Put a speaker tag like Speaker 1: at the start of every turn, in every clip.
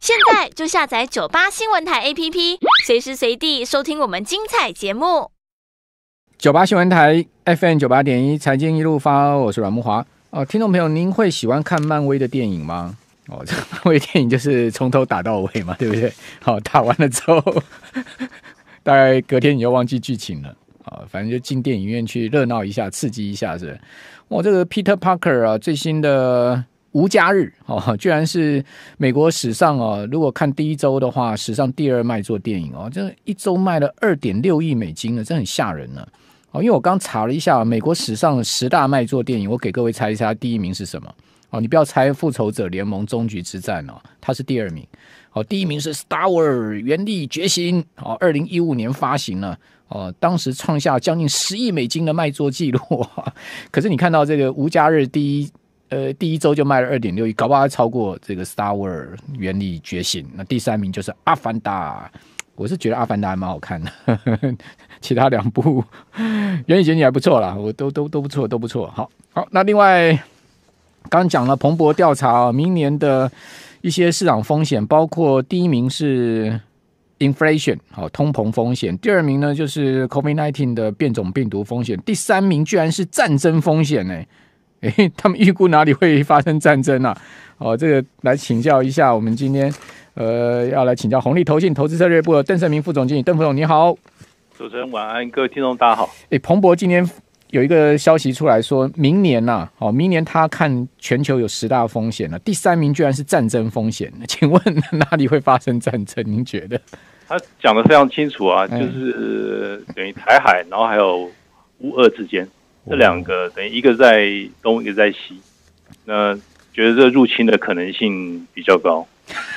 Speaker 1: 现在就下载98新闻台 APP， 随时随地收听我们精彩节目。
Speaker 2: 98新闻台 FM98.1 财经一路发，我是阮慕骅。听众朋友，您会喜欢看漫威的电影吗？这漫威电影就是从头打到尾嘛，对不对？打完了之后，大概隔天你就忘记剧情了。反正就进电影院去热闹一下，刺激一下是。这个 Peter Parker 啊，最新的无家日居然是美国史上如果看第一周的话，史上第2卖座电影这一周卖了2.6亿美金了，这很吓人了。因为我刚查了一下美国史上10大卖座电影，我给各位猜一下第一名是什么。你不要猜复仇者联盟终局之战它是第2名。第一名是 Star Wars 原力觉醒2015年发行了当时创下将近10亿美金的卖座记录可是你看到这个无家日第一周就卖了2.6亿，搞不好还超过这个 Star Wars 原力觉醒。那第3名就是阿凡达，我是觉得阿凡达还蛮好看的其他2部原力觉醒还不错啦，我都不错，都不错。好，那另外刚讲了彭博调查明年的一些市场风险，包括第1名是 inflation 通膨风险，第2名呢就是 COVID-19 的变种病毒风险，第3名居然是战争风险他们预估哪里会发生战争啊？这个来请教一下，我们今天要来请教宏利投信投资策略部的邓胜明副总经理。邓副总你好。
Speaker 3: 主持人晚安，各位听众大家好。
Speaker 2: 彭博今天有一个消息出来说，明年明年他看全球有10大风险了，第3名居然是战争风险。请问哪里会发生战争？您觉得？
Speaker 3: 他讲得非常清楚啊，就是等于台海，然后还有乌俄之间这2个，等于一个在东，一个在西。那觉得这入侵的可能性比较高。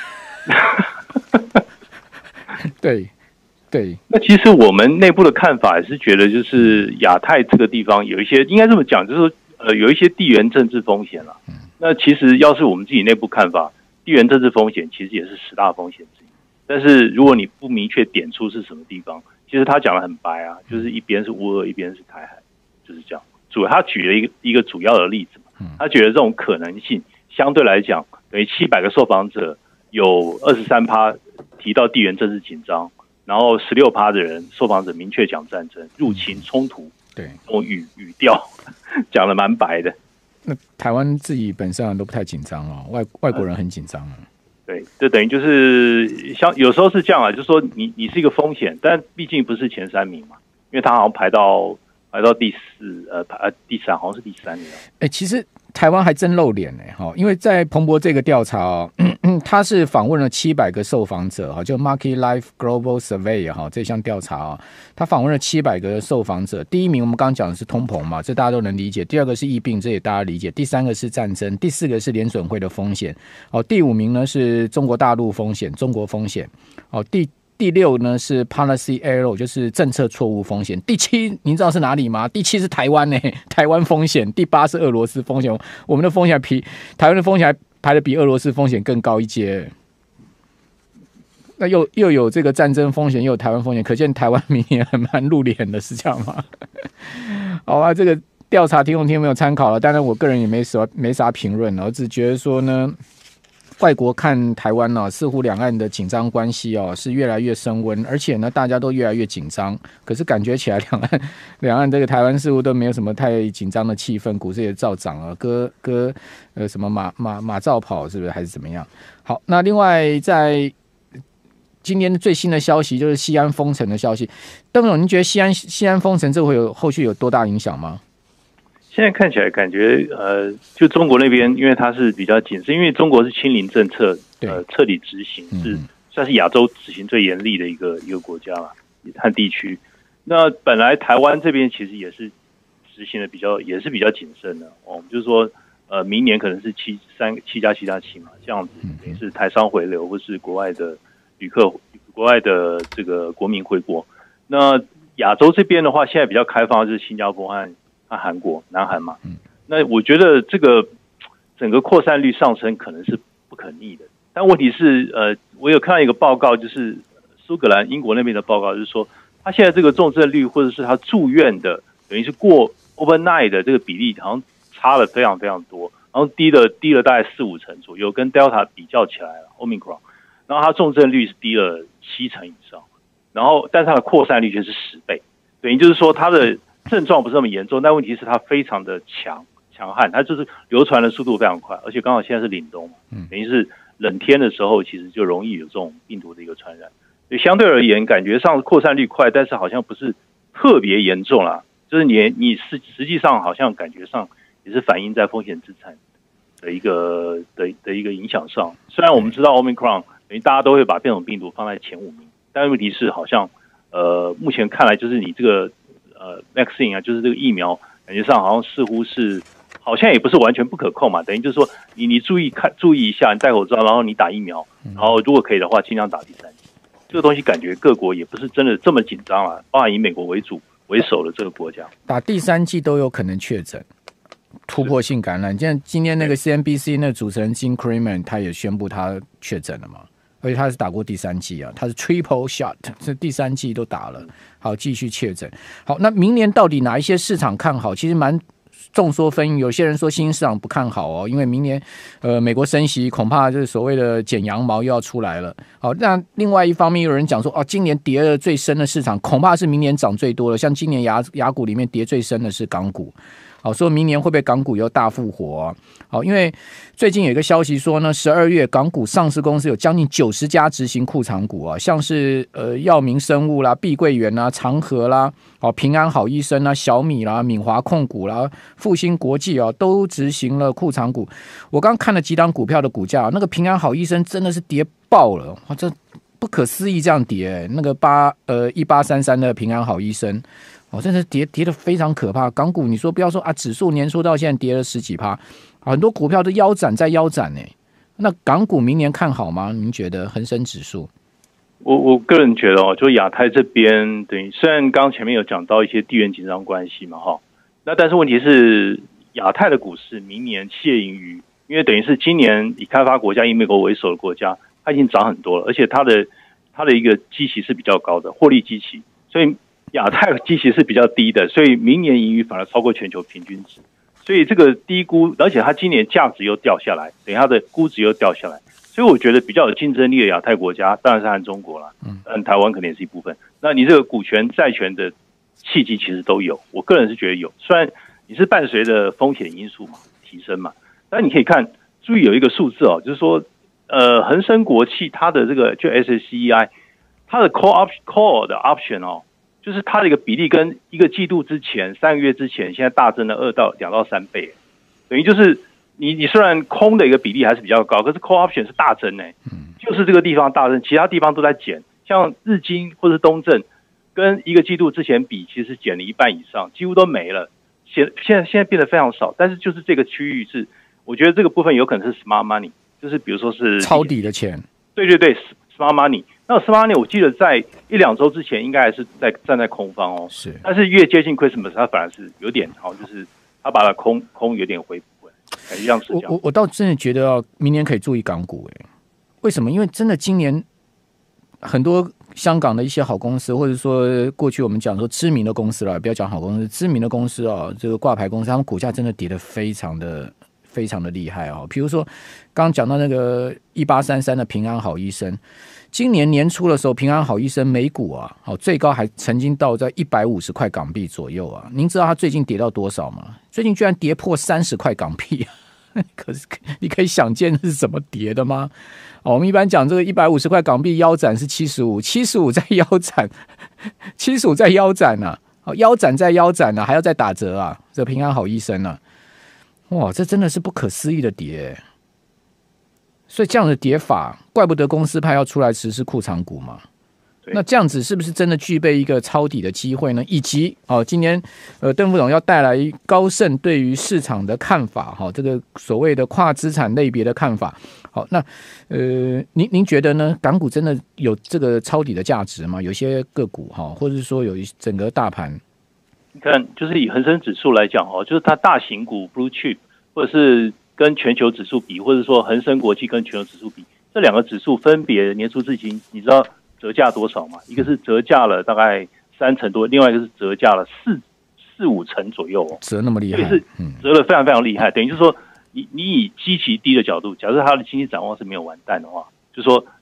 Speaker 2: 对，
Speaker 3: 那其实我们内部的看法也是觉得，就是亚太这个地方有一些，应该这么讲，就是说有一些地缘政治风险了。那其实要是我们自己内部看法，地缘政治风险其实也是10大风险之一。但是如果你不明确点出是什么地方，其实他讲得很白啊，就是一边是乌俄，一边是台海，就是这样。他举了一个主要的例子嘛，他觉得这种可能性相对来讲，等于700个受访者有23%提到地缘政治紧张。然后16%的人受访者明确讲战争、入侵、冲突，对，这种语调讲得蛮白的。
Speaker 2: 那台湾自己本身都不太紧张外国人很紧张
Speaker 3: 对，这等于就是有时候是这样就是说你是一个风险，但毕竟不是前3名嘛，因为他好像排到第3，好像是第3名。
Speaker 2: 其实台湾还真露脸因为在彭博这个调查他是访问了700个受访者就 Market Life Global Survey 这项调查他访问了700个受访者。第1名我们刚刚讲的是通膨嘛，这大家都能理解。第2个是疫病，这也大家理解。第3个是战争，第4个是联准会的风险第5名呢是中国大陆风险，中国风险第6呢是 policy error， 就是政策错误风险。第7您知道是哪里吗？第7是台湾台湾风险。第8是俄罗斯风险。我们的风险台湾的风险还排得比俄羅斯风险更高一阶。那又有这个战争风险，又有台湾风险，可见台湾明年还蛮露脸的，是这样吗？好啊，这个调查听众没有参考了，当然我个人也没啥评论，我只觉得说呢，外国看台湾似乎两岸的紧张关系是越来越升温，而且呢大家都越来越紧张，可是感觉起来两岸这个台湾似乎都没有什么太紧张的气氛，股市也照涨歌什么马照跑，是不是还是怎么样？好，那另外在今天最新的消息就是西安封城的消息，邓总，您觉得西安封城这会后续有多大影响吗？
Speaker 3: 现在看起来感觉就中国那边，因为它是比较紧，是因为中国是清零政策彻底执行，是算是亚洲执行最严厉的一个国家嘛和地区。那本来台湾这边其实也是执行的也是比较谨慎的就是说明年可能是7+7+7嘛，这样子也是台商回流或是国外的旅客、国外的这个国民回国。那亚洲这边的话，现在比较开放的是新加坡和韩国、南韩嘛。那我觉得这个整个扩散率上升可能是不可逆的。但问题是我有看到一个报告，就是苏格兰、英国那边的报告，就是说他现在这个重症率或者是他住院的，等于是过 overnight 的这个比例好像差了非常非常多，然后低了大概4-5成左右，跟 Delta 比较起来了 Omicron。 然后它重症率是低了70%以上，然后但是它的扩散率却是10倍，等于就是说它的症状不是那么严重，但问题是它非常的强悍，它就是流传的速度非常快，而且刚好现在是凛冬，等于是冷天的时候，其实就容易有这种病毒的一个传染。所以相对而言，感觉上扩散率快，但是好像不是特别严重啦。就是你实际上好像感觉上也是反映在风险资产的一个影响上。虽然我们知道 Omicron 等于大家都会把变种病毒放在前5名，但问题是好像目前看来就是你这个vaccine 啊，就是这个疫苗，感觉上好像似乎是好像也不是完全不可控嘛。等于就是说你注意一下，你戴口罩，然后你打疫苗，然后如果可以的话，尽量打第3剂。这个东西感觉各国也不是真的这么紧张了，包含以美国为首的这个国家，
Speaker 2: 打第3剂都有可能确诊突破性感染。今天那个 CNBC 那个主持人 Jim Cramer 他也宣布他确诊了嘛，而且他是打过第3剂啊，他是 triple shot， 这第3剂都打了，好继续确诊。好，那明年到底哪一些市场看好？其实蛮众说纷纭，有些人说新兴市场不看好哦，因为明年美国升息，恐怕就是所谓的剪羊毛又要出来了。好，那另外一方面有人讲说，今年跌的最深的市场恐怕是明年涨最多的，像今年雅股里面跌最深的是港股。好，说明年会不会港股又大复活啊？好，因为最近有一个消息说呢，12月港股上市公司有将近90家执行库藏股啊，像是药明生物啦、碧桂园啦、长和啦、平安好医生啦、小米啦、敏华控股啦、复兴国际啊，都执行了库藏股。我刚看了几档股票的股价，那个平安好医生真的是跌爆了，哇，这不可思议这样跌，那个1833的平安好医生。真的跌得非常可怕。港股你说不要说啊，指数年初到现在跌了10几%，很多股票都腰斩再腰斩欸。那港股明年看好吗？您觉得恒生指数？
Speaker 3: 我个人觉得就亚太这边等于虽然刚前面有讲到一些地缘紧张关系嘛那但是问题是亚太的股市明年谢盈余，因为等于是今年以开发国家以美国为首的国家，它已经涨很多了，而且它的一个基期是比较高的获利基期，所以亚太的基期是比较低的，所以明年盈余反而超过全球平均值，所以这个低估，而且它今年价值又掉下来，等于它的估值又掉下来，所以我觉得比较有竞争力的亚太国家当然是和中国了，台湾可能也是一部分。那你这个股权债权的契机其实都有，我个人是觉得有，虽然你是伴随着风险因素嘛提升嘛，但你可以注意有一个数字就是说恒生国企它的这个就 SSCEI 它的 call 的 option就是它的一个比例跟一个季度之前3个月之前现在大增了2到3倍，等于就是你虽然空的一个比例还是比较高，可是 call option 是大增就是这个地方大增，其他地方都在减，像日经或是东证跟一个季度之前比，其实减了1半以上，几乎都没了，现在变得非常少，但是就是这个区域是我觉得这个部分有可能是 smart money， 就是比如说是
Speaker 2: 抄底的钱，
Speaker 3: 对 smart money。那 smart money 我记得在1-2周之前应该还是站在空方
Speaker 2: 是，
Speaker 3: 但是越接近 Christmas 它反而是有点就是它把它空有点回补，感觉像是这样。
Speaker 2: 我倒真的觉得明年可以注意港股为什么？因为真的今年很多香港的一些好公司，或者说过去我们讲说知名的公司了，不要讲好公司，知名的公司这个挂牌公司，他们股价真的跌得非常的厉害比如说刚刚讲到那个1833的平安好医生，今年年初的时候，平安好医生每股最高还曾经到在150块港币左右您知道它最近跌到多少吗？最近居然跌破30块港币可是你可以想见是怎么跌的吗？我们一般讲这个150块港币腰斩是75再腰斩，75再腰斩腰斩再腰斩还要再打折这平安好医生哇，这真的是不可思议的跌所以这样的跌法，怪不得公司派要出来实施库藏股嘛。那这样子是不是真的具备一个抄底的机会呢？以及今年邓副总要带来高盛对于市场的看法这个所谓的跨资产类别的看法。好，那您觉得呢？港股真的有这个抄底的价值吗？有些个股或者是说有整个大盘，
Speaker 3: 你看，就是以恒生指数来讲就是它大型股 Blue Chip 或者是跟全球指数比，或者说恒生国际跟全球指数比，这两个指数分别年初至今，你知道折价多少吗？一个是折价了大概3成多，另外一个是折价了4-5成左右
Speaker 2: 折那么厉害，
Speaker 3: 所以是折得非常非常厉害。等于就是说，你以基期低的角度，假设它的经济展望是没有完蛋的话，就是说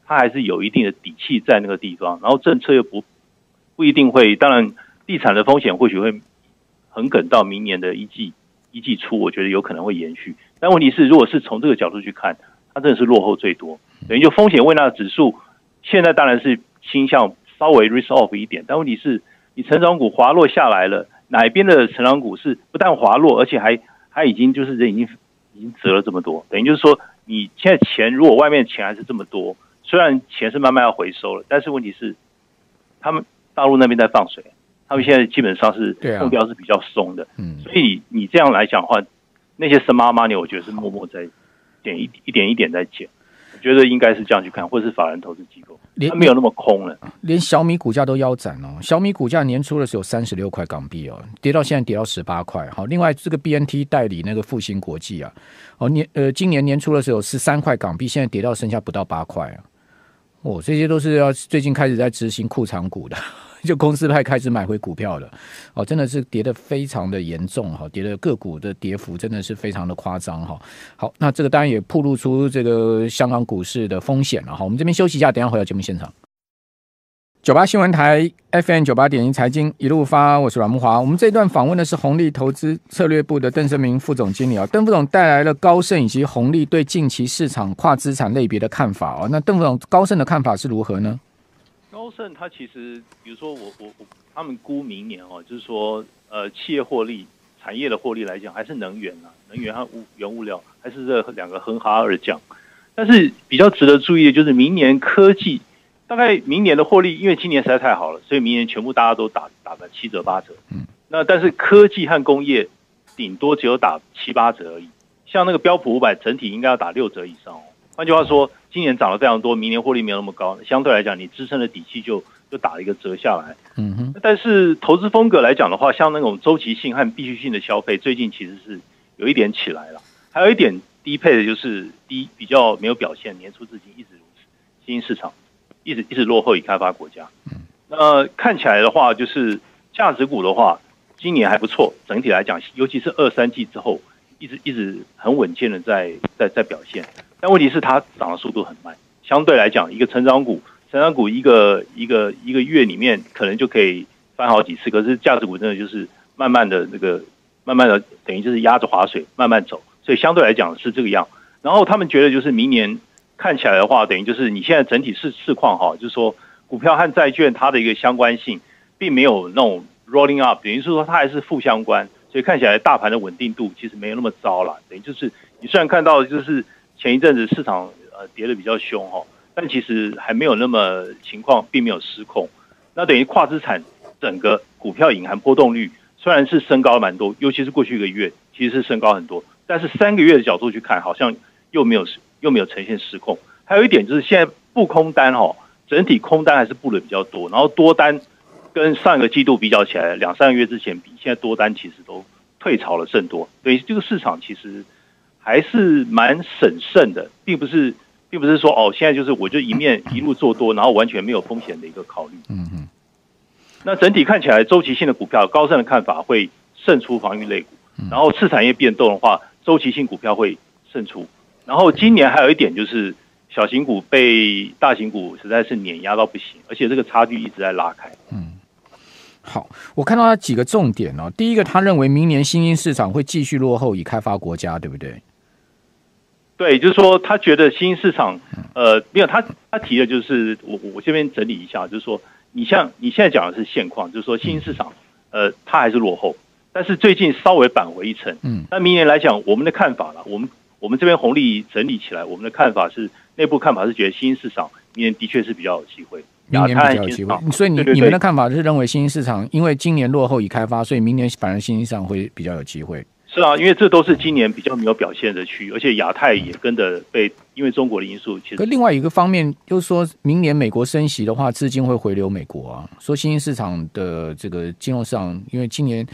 Speaker 3: 它还是有一定的底气在那个地方，然后政策又不一定会，当然地产的风险或许会横亘到明年的一季初，我觉得有可能会延续。但问题是，如果是从这个角度去看，它真的是落后最多，等于就风险胃纳指数现在当然是倾向稍微 risk off 一点，但问题是你成长股滑落下来了，哪一边的成长股是不但滑落，而且还已经就是人已经折了这么多，等于就是说你现在钱如果外面钱还是这么多，虽然钱是慢慢要回收了，但是问题是他们大陆那边在放水，他们现在基本上是目标是比较松的，所以你这样来讲的话，那些深妈妈呢，我觉得是默默在一点一点在减。我觉得应该是这样去看，或是法人投资机构，它没有那么空了。
Speaker 2: 连小米股价都腰斩哦，小米股价年初的时候36块港币哦，跌到现在跌到18块。好，另外这个 BNT 代理那个复兴国际啊，今年年初的时候13块港币，现在跌到剩下不到8块啊。哦，这些都是要最近开始在执行库藏股的，就公司派开始买回股票了。哦，真的是跌得非常的严重哈，跌的个股的跌幅真的是非常的夸张哈。好，那这个当然也暴露出这个香港股市的风险了哈。我们这边休息一下，等一下回到节目现场。98新闻台 FM 98.1财经一路发，我是阮慕骅。我们这一段访问的是宏利投资策略部的邓胜明副总经理啊，邓副总带来了高盛以及宏利对近期市场跨资产类别的看法啊。那邓副总高盛的看法是如何呢？
Speaker 3: 高盛它其实，比如说他们估明年哦，就是说企业获利、产业的获利来讲，还是能源啊，能源和原物料还是这两个哼哈而降。但是比较值得注意的就是明年科技。大概明年的获利，因为今年实在太好了，所以明年全部大家都打个7折8折。那但是科技和工业顶多只有打7、8折而已。像那个标普500整体应该要打6折以上哦。换句话说，今年涨了非常多，明年获利没有那么高，相对来讲，你支撑的底气就打了一个折下来。但是投资风格来讲的话，像那种周期性和必须性的消费，最近其实是有一点起来了。还有一点低配的就是比较没有表现，年初至今一直如此，新兴市场。一直落后已开发国家，那看起来的话，就是价值股的话，今年还不错，整体来讲，尤其是2、3季之后，一直很稳健的在表现。但问题是它涨的速度很慢，相对来讲，一个成长股一个月里面可能就可以翻好几次，可是价值股真的就是慢慢的等于就是压着划水慢慢走，所以相对来讲是这个样。然后他们觉得就是明年。看起来的话，等于就是你现在整体市况哈，就是说股票和债券它的一个相关性，并没有那种 rolling up， 等于是说它还是负相关，所以看起来大盘的稳定度其实没有那么糟了。等于就是你虽然看到就是前一阵子市场跌得比较凶哈，但其实还没有那么情况，并没有失控。那等于跨资产整个股票隐含波动率虽然是升高了蛮多，尤其是过去1个月其实是升高很多，但是3个月的角度去看，好像又没有呈现失控。还有一点就是现在布空单整体空单还是布的比较多，然后多单跟上一个季度比较起来，2、3个月之前比，现在多单其实都退潮了甚多。所以这个市场其实还是蛮审慎的，并不是说现在就是我就一路做多，然后完全没有风险的一个考虑。那整体看起来周期性的股票，高盛的看法会胜出防御类股，然后次产业变动的话，周期性股票会胜出。然后今年还有一点就是小型股被大型股实在是碾压到不行，而且这个差距一直在拉开。
Speaker 2: 好，我看到他几个重点哦。第一个，他认为明年新兴市场会继续落后已开发国家，对不对？
Speaker 3: 对，就是说他觉得新兴市场，没有他提的就是我这边整理一下，就是说你现在讲的是现况，就是说新兴市场它还是落后，但是最近稍微扳回一城。那明年来讲，我们的看法啦，我们这边红利整理起来，我们的看法是内部看法是觉得新兴市场明年的确是比较有机会，
Speaker 2: 明年比较有机会。所以你们的看法是认为新兴市场因为今年落后已开发，所以明年反而新兴市场会比较有机会。
Speaker 3: 是啊，因为这都是今年比较没有表现的区域，而且亚太也跟着因为中国的因素，其实。
Speaker 2: 另外一个方面就是说明年美国升息的话，资金会回流美国啊。说新兴市场的这个金融市场，因为今年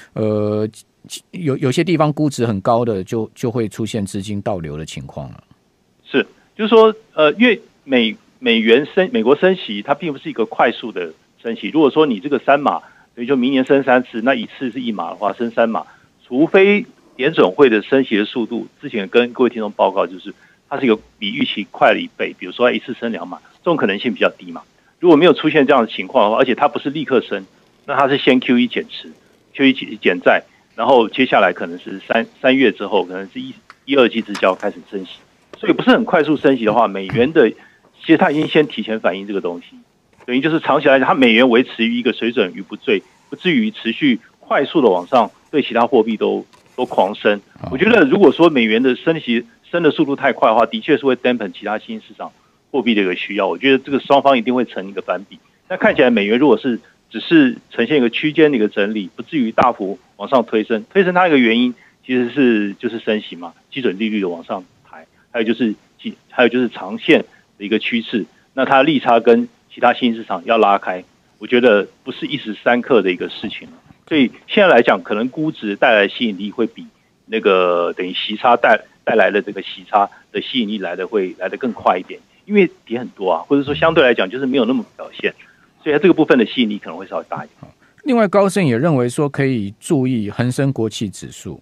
Speaker 2: 有些地方估值很高的就会出现资金倒流的情况了。是，
Speaker 3: 就是说因为美国升息，它并不是一个快速的升息。如果说你这个3码，所以就明年升3次，那一次是1码的话，升3码，除非联准会的升息的速度，之前跟各位听众报告就是它是一个比预期快了1倍，比如说一次升2码，这种可能性比较低嘛。如果没有出现这样的情况的话，而且它不是立刻升，那它是先 QE 减持 ，QE 减债，然后接下来可能是三月之后，可能是一二季之交开始升息，所以不是很快速升息的话，美元的其实它已经先提前反映这个东西，等于就是长期来讲，它美元维持于一个水准于不坠，不至于持续快速的往上，对其他货币都狂升。我觉得如果说美元的升的速度太快的话，的确是会 dampen 其他新兴市场货币的一个需要。我觉得这个双方一定会成一个反比。那看起来美元如果是只是呈现一个区间的一个整理，不至于大幅往上推升它一个原因其实就是升息嘛，基准利率的往上抬，还有就是长线的一个趋势，那它利差跟其他新兴市场要拉开，我觉得不是一时三刻的一个事情。所以现在来讲，可能估值带来的吸引力会比那个等于息差带来的这个息差的吸引力会来得更快一点，因为跌很多啊，或者说相对来讲就是没有那么表现，所以它这个部分的吸引力可能会稍微大一点。
Speaker 2: 另外，高盛也认为说可以注意恒生国企指数。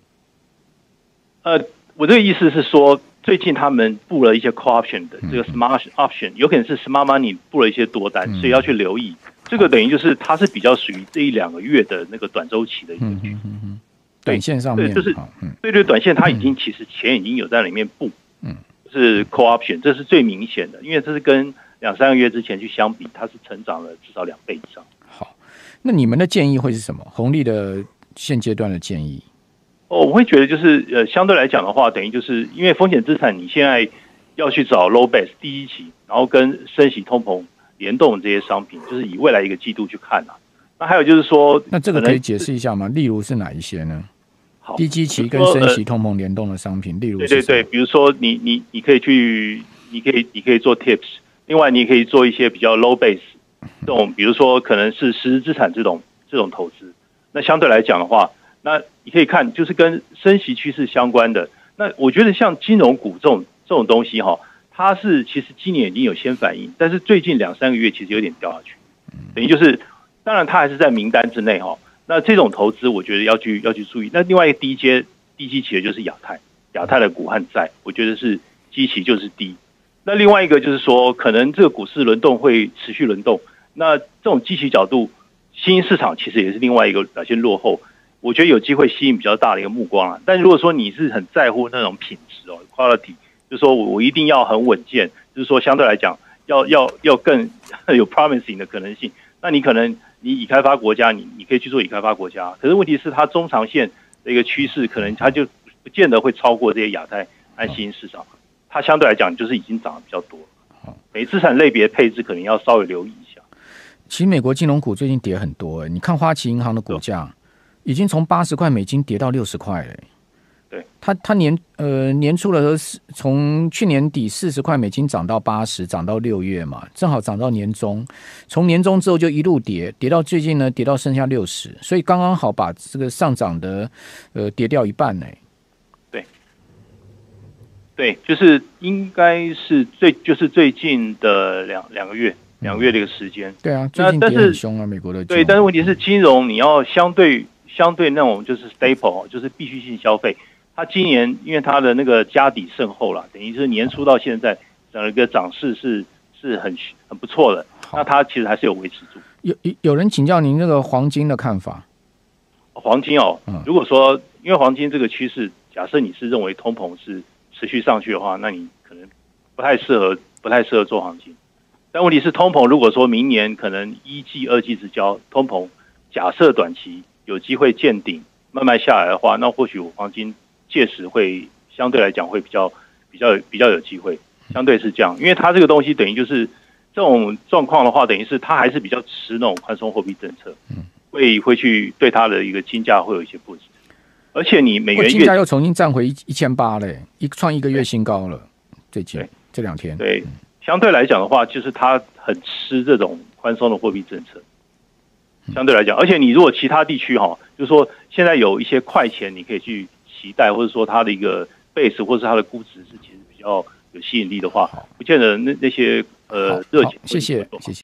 Speaker 3: 我这个意思是说，最近他们布了一些 call option 的这个 smart option， 有可能是 smart money 布了一些多单，所以要去留意。这个等于就是它是比较属于这1-2个月的那个短周期的一个
Speaker 2: 短线上面，
Speaker 3: 对，就是对短线它已经其实钱已经有在里面布，是 call option， 这是最明显的，因为这是跟2-3个月之前去相比，它是成长了至少2倍以上。
Speaker 2: 好，那你们的建议会是什么？红利的现阶段的建议？
Speaker 3: 我会觉得就是相对来讲的话，等于就是因为风险资产你现在要去找 low base 第一期，然后跟升息通膨联动这些商品，就是以未来一个季度去看啊。那还有就是说，
Speaker 2: 那这个可以解释一下吗？例如是哪一些呢？
Speaker 3: 好，
Speaker 2: 低基期跟升息通膨联动的商品，例如
Speaker 3: 对，比如说你可以做 tips， 另外你也可以做一些比较 low base 这种，比如说可能是实质资产这种投资。那相对来讲的话，那你可以看就是跟升息趋势相关的。那我觉得像金融股这种东西哈，它是其实今年已经有先反应，但是最近2-3个月其实有点掉下去，等于就是当然它还是在名单之内哈。那这种投资我觉得要去注意。那另外一个低基期的就是亚太的股和债，我觉得是基期就是低。那另外一个就是说，可能这个股市轮动会持续轮动，那这种基期角度，新兴市场其实也是另外一个表现落后。我觉得有机会吸引比较大的一个目光啊，但如果说你是很在乎那种品质quality， 就是说我一定要很稳健，就是说相对来讲要更有 promising 的可能性，那你可能你已开发国家，你可以去做已开发国家，可是问题是它中长线的一个趋势，可能它就不见得会超过这些亚太和新兴市场，它相对来讲就是已经涨得比较多，每资产类别配置可能要稍微留意一下。
Speaker 2: 其实美国金融股最近跌很多，你看花旗银行的股价已经从80块美金跌到60块了。
Speaker 3: 对，
Speaker 2: 它年初的时候从去年底40块美金涨到80，涨到6月嘛，正好涨到年中，从年中之后就一路跌到最近呢，跌到剩下60，所以刚刚好把这个上涨的跌掉一半呢。
Speaker 3: 对，就是应该是最近的两个月的一个时间。对
Speaker 2: 啊，最近跌很凶啊，美国的。
Speaker 3: 对，但是问题是金融你要相对那种就是 staple， 就是必需性消费。它今年因为它的那个家底甚厚了，等于是年初到现在整个涨势是很不错的。那它其实还是有维持住。
Speaker 2: 有人请教您那个黄金的看法。
Speaker 3: 黄金如果说因为黄金这个趋势，假设你是认为通膨是持续上去的话，那你可能不太适合做黄金。但问题是通膨如果说明年可能1季2季之交，通膨假设短期有机会见顶慢慢下来的话，那或许黄金届时会相对来讲会比较有机会，相对是这样，因为它这个东西等于就是这种状况的话，等于是它还是比较吃那种宽松货币政策，会去对它的一个金价会有一些不止，而且你美元
Speaker 2: 金价又重新站回1800嘞，创一个月新高了，最近这2天。
Speaker 3: 对，相对来讲的话，就是它很吃这种宽松的货币政策。相对来讲，而且你如果其他地区就是说现在有一些快钱，你可以去期待，或者说它的一个 base 或者它的估值是其实比较有吸引力的话，不见得那些热钱。
Speaker 2: 谢谢。